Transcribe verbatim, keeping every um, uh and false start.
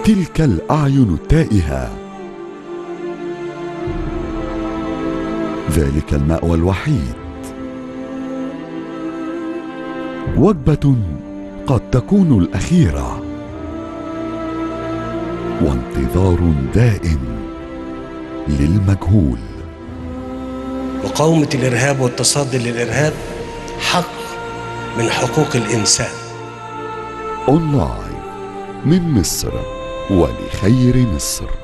تلك الأعين التائهة، ذلك المأوى الوحيد، وجبة قد تكون الأخيرة، وانتظار دائم للمجهول. مقاومة الإرهاب والتصدي للإرهاب حق من حقوق الإنسان. أونلاين من مصر ولخير مصر.